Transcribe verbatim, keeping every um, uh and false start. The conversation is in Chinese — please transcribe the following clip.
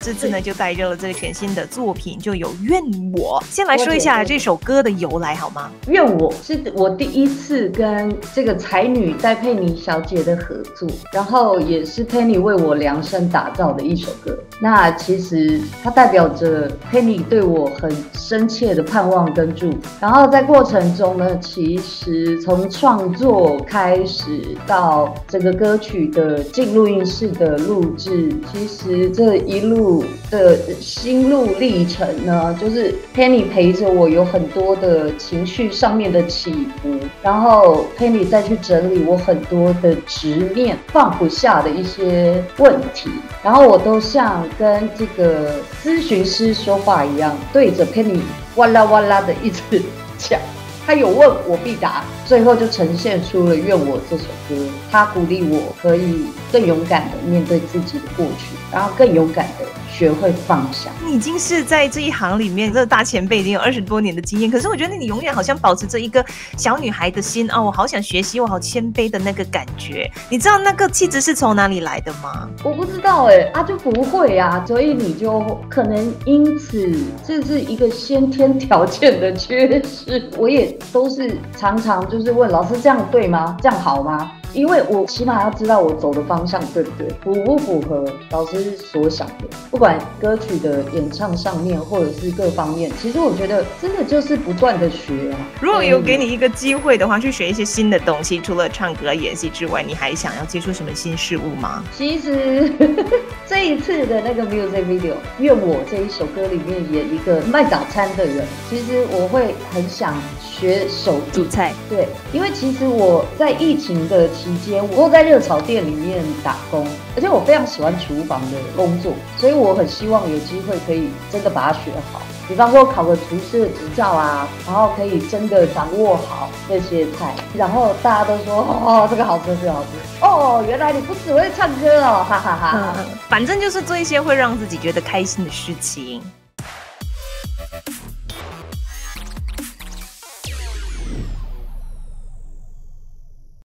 这次呢就带热了这个全新的作品，就有愿我。先来说一下这首歌的由来好吗？ 愿我是我第一次跟这个才女戴佩妮小姐的合作，然后也是佩妮为我量身打造的一首歌。那其实它代表着佩妮对我很深切的盼望跟祝福。然后在过程中呢，其实从创作开始到这个歌曲的进录音室的录制，其实这一路的心路历程呢，就是 Penny 陪着我有很多的情绪上面的起伏，然后 Penny 再去整理我很多的执念放不下的一些问题，然后我都像跟这个咨询师说话一样，对着 Penny 哇啦哇啦的一直讲，他有问我必答，最后就呈现出了《愿我》这首歌。他鼓励我可以更勇敢的面对自己的过去，然后更勇敢的学会放下。 你已经是在这一行里面，这个大前辈已经有二十多年的经验，可是我觉得你永远好像保持着一个小女孩的心啊、哦，我好想学习，我好谦卑的那个感觉。你知道那个气质是从哪里来的吗？ 我不知道哎、欸，啊就不会啊，所以你就可能因此这是一个先天条件的缺失。我也都是常常就是问老师这样对吗？这样好吗？因为我起码要知道我走的方向对不对，符不符合老师所想的，不管歌曲的演唱上面或者是各方面，其实我觉得真的就是不断的学啊。 如果有给你一个机会的话，去学一些新的东西，除了唱歌演戏之外，你还想要接触什么新事物吗？ 其实这一次的那个 music video 愿我这一首歌里面演一个卖早餐的人，其实我会很想学手艺煮菜。 对，因为其实我在疫情的期间，我都在热炒店里面打工，而且我非常喜欢厨房的工作，所以我很希望有机会可以真的把它学好。比方说考个厨师的执照啊，然后可以真的掌握好那些菜，然后大家都说哦这个好吃这个好吃哦，原来你不只会唱歌哦，哈哈哈哈。 嗯，反正就是做一些会让自己觉得开心的事情。